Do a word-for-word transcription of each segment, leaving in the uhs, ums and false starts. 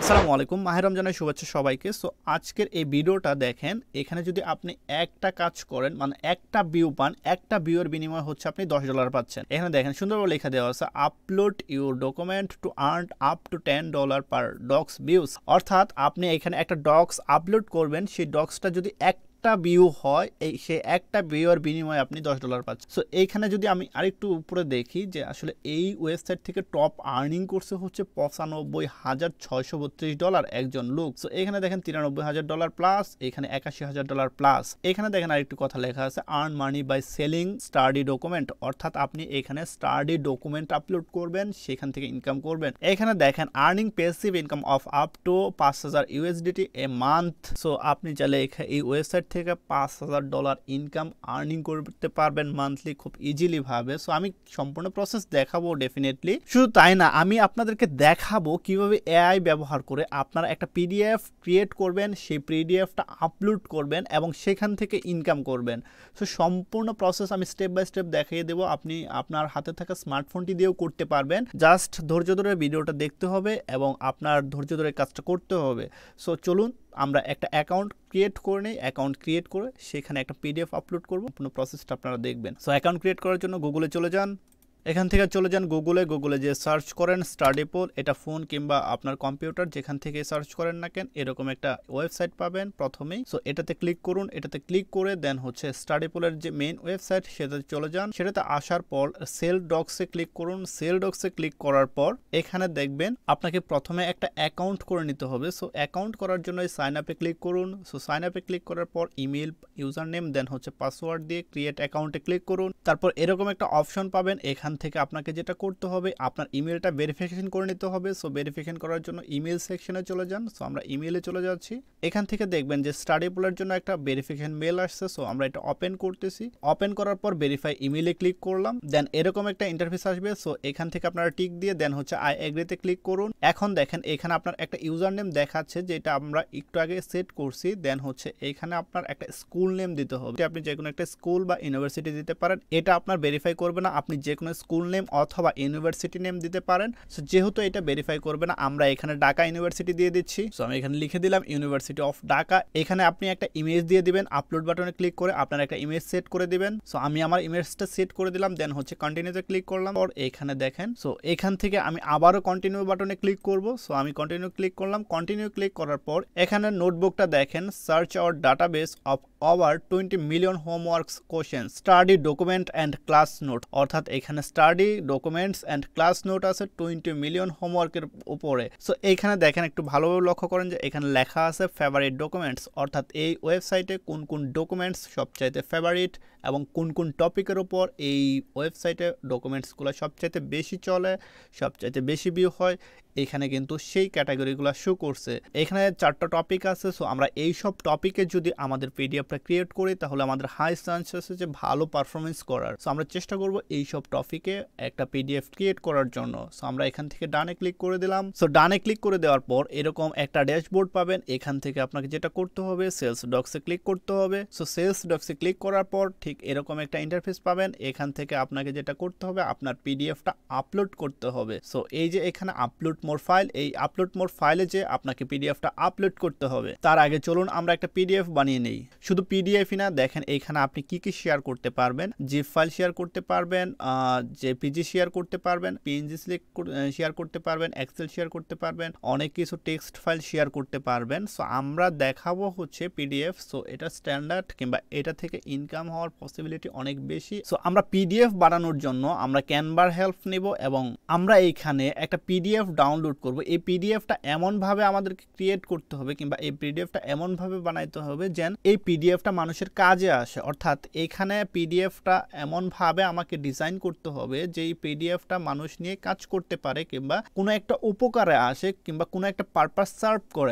আসসালামু আলাইকুম, মাহের রমজানের শুভেচ্ছা সবাইকে। সো আজকের এই ভিডিওটা দেখেন, এখানে যদি আপনি একটা কাজ করেন, মানে একটা ভিউ পান, একটা ভিউয়ের বিনিময়ে হচ্ছে আপনি দশ ডলার পাচ্ছেন। এখানে দেখেন সুন্দরভাবে লেখা দেওয়া আছে, upload your document to earn up to ten dollar per docs views. অর্থাৎ আপনি এখানে একটা ডক্স আপলোড করবেন, সেই ডক্সটা যদি এক একটা ভিউ হয়, এই সে একটা ভিউয়ের বিনিময়ে আপনি দশ ডলার পাচ্ছেন। সো এইখানে যদি আমি আরেকটু উপরে দেখি যে আসলে এই ওয়েবসাইট থেকে টপ আর্নিং করছে হচ্ছে পঁচানব্বই হাজার ছয়শো বত্রিশ ডলার একজন লোক। সো এখানে দেখেন তিরানব্বই হাজার ডলার প্লাস, এখানে একাশি হাজার ডলার প্লাস। এখানে দেখেন আরেকটু কথা লেখা আছে, earn money by selling study document. অর্থাৎ আপনি এখানে স্টাডি ডকুমেন্ট আপলোড করবেন, সেখান থেকে ইনকাম করবেন। এখানে দেখেন earning passive income of up to পাঁচ হাজার ইউএসডিটি এ মান্থ। সো আপনি চাইলে এই ওয়েবসাইট থেকে পাঁচ হাজার ডলার ইনকাম আর্নিং করতে পারবেন মান্থলি খুব ইজিলি ভাবে। সো আমি সম্পূর্ণ প্রসেস দেখাবো ডেফিনেটলি। শুধু তাই না, আমি আপনাদেরকে দেখাবো কিভাবে এআই ব্যবহার করে আপনারা একটা পিডিএফ ক্রিয়েট করবেন, সেই পিডিএফটা আপলোড করবেন এবং সেখান থেকে ইনকাম করবেন। সো সম্পূর্ণ প্রসেস আমি স্টেপ বাই স্টেপ দেখিয়ে দেবো। আপনি আপনার হাতে থাকা স্মার্টফোনটি দিয়েও করতে পারবেন। জাস্ট ধৈর্য ধরে ভিডিওটা দেখতে হবে এবং আপনার ধৈর্য ধরে কাজটা করতে হবে। সো চলুন আমরা একটা অ্যাকাউন্ট ক্রিয়েট করে নিই। অ্যাকাউন্ট ক্রিয়েট করে সেখানে একটা পিডিএফ আপলোড করবো। পুরো প্রসেসটা আপনারা দেখবেন। সো অ্যাকাউন্ট ক্রিয়েট করার জন্য গুগলে চলে যান। এখান থেকে চলে যান গুগলে। গুগলে যে সার্চ করেন স্টাডি পোল, এটা ফোন কিংবা আপনার কম্পিউটার যেখান থেকে সার্চ করেন না কেন, এরকম একটা ওয়েবসাইট পাবেন প্রথমেই। সো এটাতে ক্লিক করুন। এটাতে ক্লিক করে দেন হচ্ছে স্টাডি পোলের যে মেইন ওয়েবসাইট সেটাতে চলে যান। সেটাতে আসার পর সেল ডক্সে ক্লিক করুন। সেল ডক্সে ক্লিক করার পর এখানে দেখবেন আপনাকে প্রথমে একটা অ্যাকাউন্ট করে নিতে হবে। সো অ্যাকাউন্ট করার জন্য সাইন আপে ক্লিক করুন। সো সাইন আপে ক্লিক করার পর ইমেল, ইউজার নেম, দেন হচ্ছে পাসওয়ার্ড দিয়ে ক্রিয়েট অ্যাকাউন্টে ক্লিক করুন। তারপর এরকম একটা অপশন পাবেন। এখান থেকে আপনাকে যেটা করতে হবে, আপনার ইমেলটা ভেরিফিকেশন করে নিতে হবে। সো ভেরিফিকেশন করার জন্য ইমেল সেকশনে চলে যান। সো আমরা ইমেলে চলে যাচ্ছি। এখান থেকে দেখবেন যে স্টাডি পোলের জন্য একটা ভেরিফিকেশন মেল আসছে। সো আমরা এটা ওপেন করতেছি। ওপেন করার পর ভেরিফাই ইমেলে ক্লিক করলাম। দেন এরকম একটা ইন্টারফেস আসবে। সো এখান থেকে আপনারা টিক দিয়ে দেন হচ্ছে আই এগ্রিতে ক্লিক করুন। এখন দেখেন এখানে আপনার একটা ইউজার নেম দেখাচ্ছে, যেটা আমরা একটু আগে সেট করছি। দেন হচ্ছে এখানে আপনার একটা স্কুল নেম দিতে হবে। আপনি যে কোনো একটা স্কুল বা ইউনিভার্সিটি দিতে পারেন। এটা আপনার ভেরিফাই করবে না, আপনি যে কোনো স্কুল নেম অথবা ইউনিভার্সিটি নেম দিতে পারেন। সো যেহেতু এটা ভেরিফাই করবে না, আমরা এখানে ঢাকা ইউনিভার্সিটি দিয়ে দিচ্ছি। সো আমি এখানে লিখে দিলাম ইউনিভার্সিটি অফ ঢাকা। এখানে আপনি একটা ইমেজ দিয়ে দিবেন। আপলোড বাটনে ক্লিক করে আপনার একটা ইমেজ সেট করে দিবেন। সো আমি আমার ইমেজটা সেট করে দিলাম। দেন হচ্ছে কন্টিনিউতে ক্লিক করলাম। আর এখানে দেখেন, সো এখান থেকে আমি আবারও কন্টিনিউ বাটনে ক্লিক করব। সো আমি কন্টিনিউ ক্লিক করলাম। কন্টিনিউ ক্লিক করার পর এখানে নোটবুকটা দেখেন, search our database of over twenty million homeworks question, study document and class note. অর্থাৎ এখানে study documents and class note আছে টোয়েন্টি মিলিয়ন হোমওয়ার্কের উপরে। সো এইখানে দেখেন, একটু ভালোভাবে লক্ষ্য করেন যে এখানে লেখা আছে ফেভারিট ডকুমেন্টস। অর্থাৎ এই ওয়েবসাইটে কোন কোন ডকুমেন্টস সবচাইতে ফেভারিট এবং কোন কোন টপিকের উপর এই ওয়েবসাইটে ডকুমেন্টসগুলো সবচাইতে বেশি চলে, সবচাইতে বেশি ভিউ হয়, এখানে কিন্তু সেই ক্যাটাগরিগুলো শো করছে। এখানে চারটা টপিক আছে। সো আমরা এই সব টপিকে যদি আমাদের পিডিএফটা ক্রিয়েট করি, তাহলে আমাদের হাই চান্স আছে যে ভালো পারফরমেন্স করার। সো আমরা চেষ্টা করব এই সব টপিকে একটা পিডিএফ ক্রিয়েট করার জন্য। সো আমরা এখান থেকে ডানে ক্লিক করে দিলাম। সো ডানে ক্লিক করে দেওয়ার পর এরকম একটা ড্যাশবোর্ড পাবেন। এখান থেকে আপনাকে যেটা করতে হবে, সেলস ডক্সে ক্লিক করতে হবে। সো সেলস ডক্সে ক্লিক করার পর ঠিক এরকম একটা ইন্টারফেস পাবেন। এখান থেকে আপনাকে যেটা করতে হবে, আপনার পিডিএফটা আপলোড করতে হবে। সো এই যে এখানে আপলোড মোর ফাইল, এই আপলোড মোর ফাইলে যে আপনাকে পিডিএফটা আপলোড করতে হবে। তার আগে চলুন আমরা একটা পিডিএফ বানিয়ে নেই। শুধু পিডিএফই না, দেখেন এইখানে আপনি কি কি শেয়ার করতে পারবেন। জিপ ফাইল শেয়ার করতে পারবেন, জেপিজি শেয়ার করতে পারবেন, পিএনজি শেয়ার করতে পারবেন, এক্সেল শেয়ার করতে পারবেন, অনেক কিছু টেক্সট ফাইল শেয়ার করতে পারবেন। সো আমরা দেখাবো হচ্ছে পিডিএফ। সো এটা স্ট্যান্ডার্ড কিংবা এটা থেকে ইনকাম হওয়ার পসিবিলিটি অনেক বেশি। সো আমরা পিডিএফ বানানোর জন্য আমরা ক্যানভার হেল্প নিব এবং আমরা এইখানে একটা পিডিএফ ডাউনলোড করব। এই পিডিএফটা এমনভাবে আমাদেরকে ক্রিয়েট করতে হবে কিংবা এই পিডিএফটা এমনভাবে বানাইতে হবে যেন এই পিডিএফটা মানুষের কাজে আসে। অর্থাৎ এখানে পিডিএফটা এমনভাবে আমাকে ডিজাইন করতে হবে যে এই পিডিএফটা মানুষ নিয়ে কাজ করতে পারে কিংবা কোনো একটা উপকারে আসে কিংবা কোনো একটা পারপাস সার্ভ করে। সো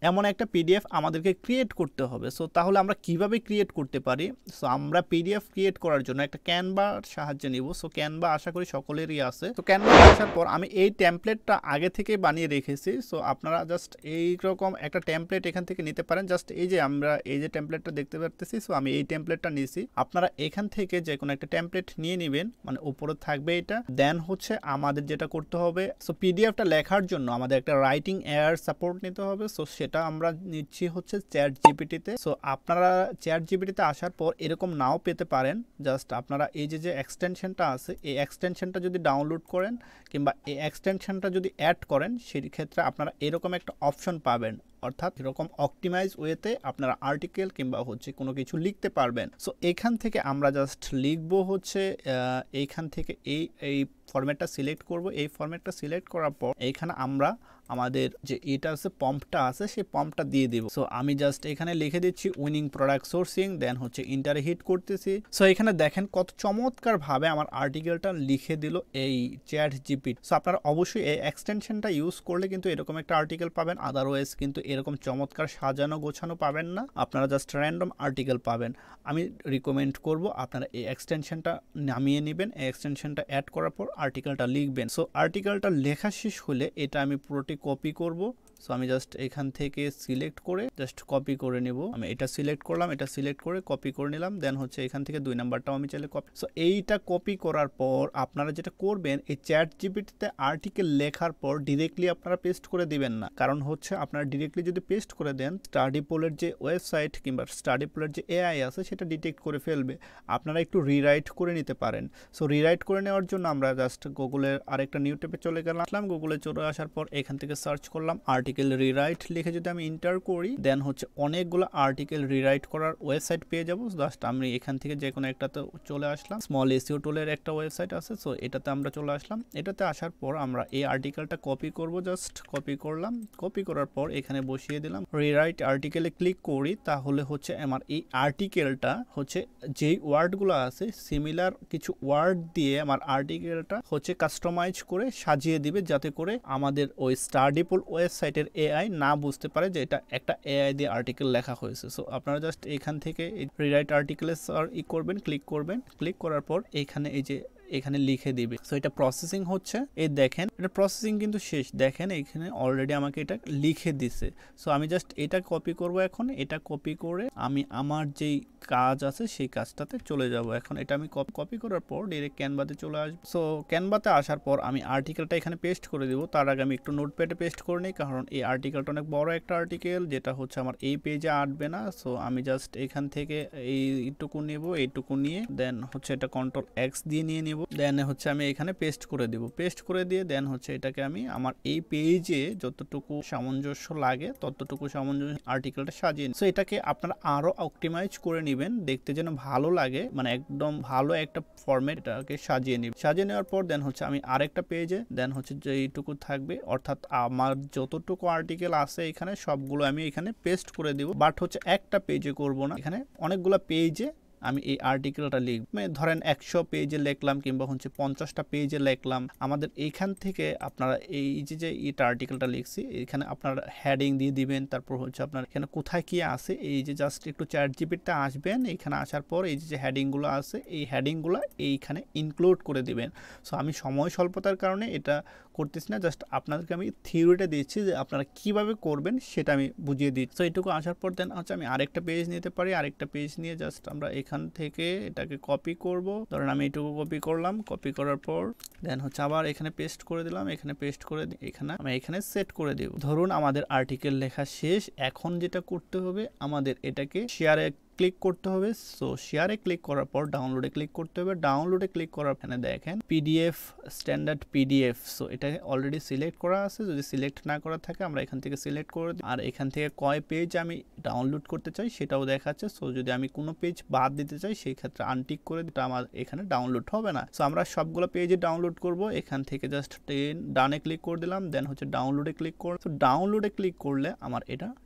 এমন একটা পিডিএফ আমাদেরকে ক্রিয়েট করতে হবে। সো তাহলে আমরা কিভাবে ক্রিয়েট করতে পারি? সো আমরা পিডিএফ ক্রিয়েট করার জন্য একটা ক্যানভার সাহায্য নিব। সো ক্যানভা আশা করি সকলেরই আছে। তো ক্যানভা আসার পর আমি এই টেমপ্লেটটা আগে থেকে বানিয়ে রেখেছি। সো আপনারা জাস্ট এইরকম একটা টেমপ্লেট এখান থেকে নিতে পারেন। জাস্ট এই যে আমরা এই যে টেমপ্লেটটা দেখতে পারতেছি, সো আমি এই টেমপ্লেটটা নিয়েছি। আপনারা এখান থেকে যে কোনো একটা টেমপ্লেট নিয়ে নেবেন, মানে উপরে থাকবে এটা। দেন হচ্ছে আমাদের যেটা করতে হবে, সো পিডিএফটা লেখার জন্য আমাদের একটা রাইটিং এয়ার সাপোর্ট নিতে হবে। সো সেটা আমরা নিচ্ছি হচ্ছে চ্যাট জিপিটিতে। সো আপনারা চ্যাট জিপিটিতে আসার পর এরকম নাও পেতে পারেন। জাস্ট আপনারা এই যে যে এক্সটেনশনটা আছে, এই এক্সটেনশনটা যদি ডাউনলোড করেন কিংবা এই এক্সটেনশনটা যদি অ্যাড করেন, সেই ক্ষেত্রে আপনারা এরকম একটা অপশন পাবেন, অর্থাৎ এরকম অপটিমাইজ ওয়েতে আপনারা আর্টিকেল কিংবা হচ্ছে কোনো কিছু লিখতে পারবেন। সো এখান থেকে আমরা জাস্ট লিখবো হচ্ছে এইখান থেকে এই এই ফরম্যাটটা সিলেক্ট করব। এই ফরম্যাটটা সিলেক্ট করার পর এইখানে আমরা আমাদের যে এটা আছে পম্পটা আছে, সেই পম্পটা দিয়ে দিব। সো আমি জাস্ট এখানে লিখে দিচ্ছি উইনিং প্রোডাক্ট সোর্সিং, দেন হচ্ছে ইন্টারে হিট করতেছি। সো এখানে দেখেন কত চমৎকার ভাবে আমার আর্টিকেলটা লিখে দিল এই চ্যাট জিপিটি। সো আপনারা অবশ্যই এই এক্সটেনশনটা ইউজ করলে কিন্তু এরকম একটা আর্টিকেল পাবেন, আদারওয়াইজ কিন্তু এরকম চমৎকার সাজানো গোছানো পাবেন না, আপনারা জাস্ট র্যান্ডম আর্টিকেল পাবেন। আমি রিকমেন্ড করব আপনারা এই এক্সটেনশনটা নামিয়ে নেবেন, এই এক্সটেনশনটা অ্যাড করার পর আর্টিকেলটা লিখবেন। সো আর্টিকেলটা লেখা শেষ হলে এটা আমি পুরোটি কপি করব। সো আমি জাস্ট এখান থেকে সিলেক্ট করে জাস্ট কপি করে নেব। আমি এটা সিলেক্ট করলাম, এটা সিলেক্ট করে কপি করে নিলাম। দেন হচ্ছে এখান থেকে দুই নাম্বারটাও আমি চাইলে কপি। সো এইটা কপি করার পর আপনারা যেটা করবেন, এই চ্যাট জিপিটিতে আর্টিকেল লেখার পর ডিরেক্টলি আপনারা পেস্ট করে দিবেন না। কারণ হচ্ছে আপনারা ডিরেক্টলি যদি পেস্ট করে দেন, স্টাডি পোলের যে ওয়েবসাইট কিংবা স্টাডি পোলের যে এআই আছে সেটা ডিটেক্ট করে ফেলবে। আপনারা একটু রিরাইট করে নিতে পারেন। সো রিরাইট করে নেওয়ার জন্য আমরা জাস্ট গুগলের আরেকটা নিউ ট্যাবে চলে গেলাম। গুগলে চলে আসার পর এখান থেকে সার্চ করলাম আর্টিকেল রিরাইট লিখে যদি আমি ইন্টার করি, দেন হচ্ছে অনেকগুলো আর্টিকেল রিরাইট করার ওয়েবসাইট পেয়ে যাবো। জাস্ট আমি এখান থেকে যে কোনো একটাতে চলে আসলাম। স্মল এসইও টুলের একটা ওয়েবসাইট আছে, সো এটাতে আমরা চলে আসলাম। এটাতে আসার পর আমরা এই আর্টিকেলটা কপি করব। জাস্ট কপি করলাম, কপি করার পর এখানে বসিয়ে দিলাম। রিরাইট আর্টিকেলে ক্লিক করি, তাহলে হচ্ছে আমার এই আর্টিকেলটা হচ্ছে যেই ওয়ার্ডগুলো আছে সিমিলার কিছু ওয়ার্ড দিয়ে আমার আর্টিকেলটা হচ্ছে কাস্টমাইজ করে সাজিয়ে দিবে, যাতে করে আমাদের ওই স্টাডি পোল ওয়েবসাইটের এআই না বুঝতে পারে যে এটা একটা এআই দিয়ে আর্টিকেল লেখা হয়েছে। সো আপনারা জাস্ট এখান থেকে রিরাইট আর্টিকেলে ই করবেন, ক্লিক করবেন। ক্লিক করার পর এখানে এই যে এখানে লিখে দিবে। সো এটা প্রসেসিং হচ্ছে, এই দেখেন এটা প্রসেসিং কিন্তু শেষ। দেখেন এখানে অলরেডি আমাকে এটা লিখে দিছে। সো আমি জাস্ট এটা কপি করব। এখন এটা কপি করে আমি আমার যেই কাজ আছে সেই কাজটাতে চলে যাব। এখন এটা আমি কপি করার পর ডাইরেক্ট ক্যানভাতে চলে আসবো। সো ক্যানভাতে আসার পর আমি আর্টিকেলটা এখানে পেস্ট করে দিব। তার আগে আমি একটু নোটপ্যাডে পেস্ট করে নিই, কারণ এই আর্টিকেলটা অনেক বড় একটা আর্টিকেল, যেটা হচ্ছে আমার এই পেজে আটবে না। সো আমি জাস্ট এখান থেকে এইটুকু নেব, এইটুকু নিয়ে দেন হচ্ছে এটা কন্ট্রোল এক্স দিয়ে নিয়ে নিব। দেন হচ্ছে আমি এখানে পেস্ট করে দিব। পেস্ট করে দিয়ে দেন হচ্ছে এটাকে আমি আমার এই পেজে যতটুকু সামঞ্জস্য লাগে ততটুকু সামঞ্জস্য আর্টিকেলটা সাজিয়ে নিই। সো এটাকে আপনারা আরো অপটিমাইজ করে নেবেন, দেখতে যেন ভালো লাগে, মানে একদম ভালো একটা ফরম্যাট এটাকে সাজিয়ে নিব। সাজিয়ে নেওয়ার পর দেন হচ্ছে আমি আরেকটা পেজে দেন হচ্ছে যে এইটুকু থাকবে, অর্থাৎ আমার যতটুকু আর্টিকেল আছে এখানে সবগুলো আমি এখানে পেস্ট করে দিব। বাট হচ্ছে একটা পেজে করব না, এখানে অনেকগুলো পেজে আমি এই আর্টিকেলটা লিখব। ধরেন একশো পেজে লিখলাম কিংবা হচ্ছে পঞ্চাশটা পেজে লিখলাম। আমাদের এইখান থেকে আপনারা এই যে যে এটা আর্টিকেলটা লিখছি এখানে আপনারা হেডিং দিয়ে দিবেন। তারপর হচ্ছে আপনার এখানে কোথায় কি আছে, এই যে জাস্ট একটু চ্যাট জিপিটিতে আসবেন, এখানে আসার পর এই যে হেডিংগুলো আছে এই হেডিংগুলো এইখানে ইনক্লুড করে দিবেন। সো আমি সময় স্বল্পতার কারণে এটা করতেছি না, জাস্ট আপনাদেরকে আমি থিওরিটা দিচ্ছি যে আপনারা কিভাবে করবেন সেটা আমি বুঝিয়ে দিচ্ছি। সো এইটুকু আসার পর দেন হচ্ছে আমি আরেকটা পেজ নিতে পারি। আরেকটা পেজ নিয়ে জাস্ট আমরা এখান থেকে এটাকে কপি করব। ধরেন আমি এইটুকু কপি করলাম, কপি করার পর দেন হচ্ছে আবার এখানে পেস্ট করে দিলাম। এখানে পেস্ট করে এখানে আমি এখানে সেট করে দিব। ধরুন আমাদের আর্টিকেল লেখা শেষ। এখন যেটা করতে হবে আমাদের এটাকে শেয়ারে ক্লিক করতে হবে। সো শেয়ারে ক্লিক করার পর ডাউনলোডে ক্লিক করতে হবে। ডাউনলোডে ক্লিক করার এখানে দেখেন পিডিএফ স্ট্যান্ডার্ড পিডিএফ। সো এটা অলরেডি সিলেক্ট করা আছে, যদি সিলেক্ট না করা থাকে আমরা এখান থেকে সিলেক্ট করে দিই। আর এখান থেকে কয় পেজ আমি ডাউনলোড করতে চাই সেটাও দেখাচ্ছে। সো যদি আমি কোনো পেজ বাদ দিতে চাই সেই ক্ষেত্রে আনটিক করে দিতে আমার এখানে ডাউনলোড হবে না। সো আমরা সবগুলো পেজে ডাউনলোড করব। এখান থেকে জাস্ট টেন ডানে ক্লিক করে দিলাম, দেন হচ্ছে ডাউনলোডে ক্লিক করব। সো ডাউনলোডে ক্লিক করলে আমার এটা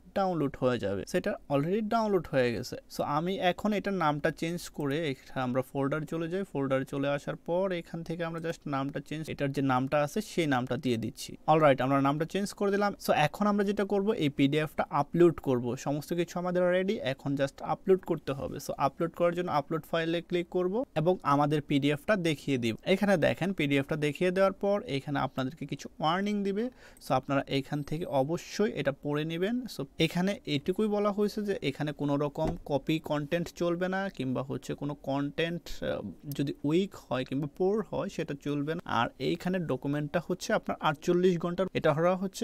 ডাউনলোড হয়ে যাবে। সেটা অলরেডি ডাউনলোড হয়ে গেছে। সো আমি এখন এটার নামটা চেঞ্জ করে এখানে আমরা ফোল্ডার চলে যাই। ফোল্ডার চলে আসার পর এখান থেকে আমরা জাস্ট নামটা চেঞ্জ, এটার যে নামটা আছে সেই নামটা দিয়ে দিচ্ছি। অলরাইট, আমরা নামটা চেঞ্জ করে দিলাম। সো এখন আমরা যেটা করব, এই পিডিএফটা আপলোড করব। সমস্ত কিছু আমাদের রেডি, এখন জাস্ট আপলোড করতে হবে। সো আপলোড করার জন্য আপলোড ফাইলে ক্লিক করব এবং আমাদের পিডিএফটা দেখিয়ে দিব। এখানে দেখেন পিডিএফটা দেখিয়ে দেওয়ার পর এখানে আপনাদেরকে কিছু ওয়ার্নিং দিবে। সো আপনারা এখান থেকে অবশ্যই এটা পড়ে নেবেন। সো এখানে এটুকুই বলা হয়েছে যে এখানে কোনো রকম কপি কন্টেন্ট চলবে না, কিংবা হচ্ছে কোনো কন্টেন্ট যদি উইক হয় কিংবা পোর হয় সেটা চলবে না। আর এইখানে ডকুমেন্টটা হচ্ছে আপনার আটচল্লিশ ঘন্টার, এটা হওয়া হচ্ছে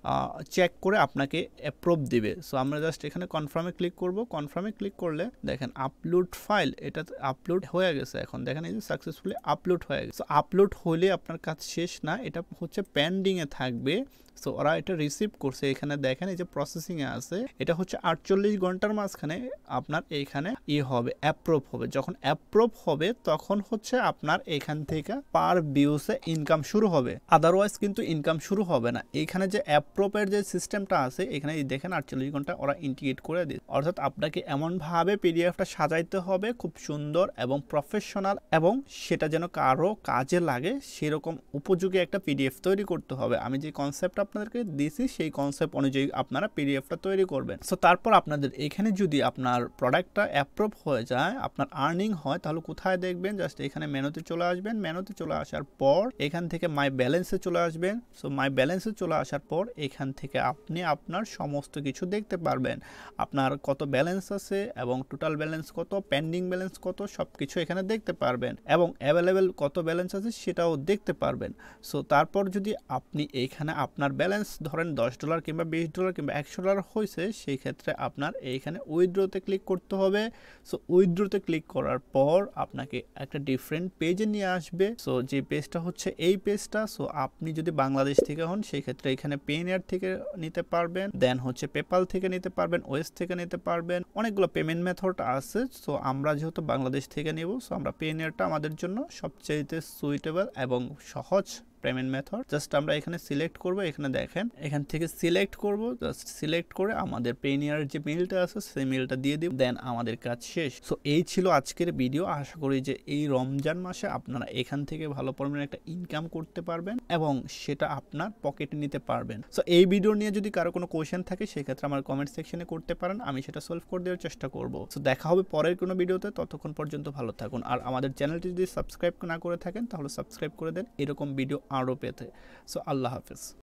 চেক করে আপনাকে অ্যাপ্রুভ দিবে। সো আমরা জাস্ট এখানে কনফার্মে ক্লিক করব। কনফার্মে ক্লিক করলে দেখেন আপলোড ফাইল, এটা আপলোড হয়ে গেছে। এখন দেখেন এই যে সাকসেসফুলি আপলোড হয়ে গেছে। আপলোড হলে আপনার কাজ শেষ না, এটা হচ্ছে পেন্ডিংয়ে থাকবে। সো ওরা এটা রিসিভ করছে, এখানে দেখেন এই যে প্রসেসিংয়ে আছে। এটা হচ্ছে আটচল্লিশ ঘন্টার মাঝখানে আপনার এইখানে ই হবে, অ্যাপ্রুভ হবে। যখন অ্যাপ্রুভ হবে তখন হচ্ছে আপনার এখান থেকে পার ভিউসে ইনকাম শুরু হবে, আদারওয়াইজ কিন্তু ইনকাম শুরু হবে না। এইখানে যে অ্যাপ্রুভের যে সিস্টেমটা আছে এখানে দেখেন আটচল্লিশ ঘন্টা ওরা ইন্টিগ্রেট করে দিচ্ছে। অর্থাৎ আপনাকে এমনভাবে পিডিএফটা সাজাইতে হবে খুব সুন্দর এবং প্রফেশনাল, এবং সেটা যেন কারো কাজে লাগে সেরকম উপযোগী একটা পিডিএফ তৈরি করতে হবে। আমি যে কনসেপ্টটা আপনাদেরকে দিয়েছি সেই কনসেপ্ট অনুযায়ী আপনারা পিডিএফটা তৈরি করবেন। সো তারপর আপনাদের এখানে যদি আপনার প্রোডাক্টটা অ্যাপ্রুভ হয়ে যায়, আপনার আর্নিং হয়, তাহলে কোথায় দেখবেন, জাস্ট এখানে মেনুতে চলে আসবেন। মেনুতে চলে আসার পর এখান থেকে মাই ব্যালেন্সে চলে আসবেন। সো মাই ব্যালেন্সে চলে আসার পর এখান থেকে আপনি আপনার সমস্ত কিছু দেখতে পারবেন। আপনার কত ব্যালেন্স আছে এবং টোটাল ব্যালেন্স কত, পেন্ডিং ব্যালেন্স কত, সব কিছু এখানে দেখতে পারবেন এবং অ্যাভেলেবেল কত ব্যালেন্স আছে সেটাও দেখতে পারবেন। সো তারপর যদি আপনি এইখানে আপনার ব্যালেন্স ধরেন দশ ডলার কিংবা বিশ ডলার কিংবা একশো ডলার হয়েছে, সেই ক্ষেত্রে আপনার এইখানে উইথড্রোতে ক্লিক করতে হবে। সো উইথড্রোতে ক্লিক করার পর আপনাকে একটা ডিফারেন্ট পেজে নিয়ে আসবে। সো যে পেজটা হচ্ছে এই পেজটা। সো আপনি যদি বাংলাদেশ থেকে হন সেই ক্ষেত্রে এখানে পেনিয়ার থেকে নিতে পারবেন, দেন হচ্ছে পেপাল থেকে নিতে পারবেন, ওয়েস্ট থেকে নিতে পারবেন, অনেকগুলো পেমেন্ট মেথড আছে। সো আমরা যেহেতু বাংলাদেশ থেকে নেব, সো আমরা পেনিয়ারটা আমাদের জন্য সবচেয়ে সুইটেবল এবং সহজ পেমেন্ট মেথড। জাস্ট আমরা এখানে সিলেক্ট করব। এখানে দেখেন এখান থেকে সিলেক্ট করব, জাস্ট সিলেক্ট করে আমাদের পেনিয়ার যে মেইলটা আছে সেই মেইলটা দিয়ে দিব, দেন আমাদের কাজ শেষ। সো এই ছিল আজকের ভিডিও। আশা করি যে এই রমজান মাসে আপনারা এখান থেকে ভালো পরিমাণে একটা ইনকাম করতে পারবেন এবং সেটা আপনার পকেটে নিতে পারবেন। সো এই ভিডিও নিয়ে যদি কারো কোনো কোয়েশ্চেন থাকে সেক্ষেত্রে আমার কমেন্ট সেকশনে করতে পারেন, আমি সেটা সলভ করে দেওয়ার চেষ্টা করব। সো দেখা হবে পরের কোনো ভিডিওতে, ততক্ষণ পর্যন্ত ভালো থাকুন। আর আমাদের চ্যানেলটি যদি সাবস্ক্রাইব না করে থাকেন তাহলে সাবস্ক্রাইব করে দেন এরকম ভিডিও আরও পেতে। সো আল্লাহ হাফেজ।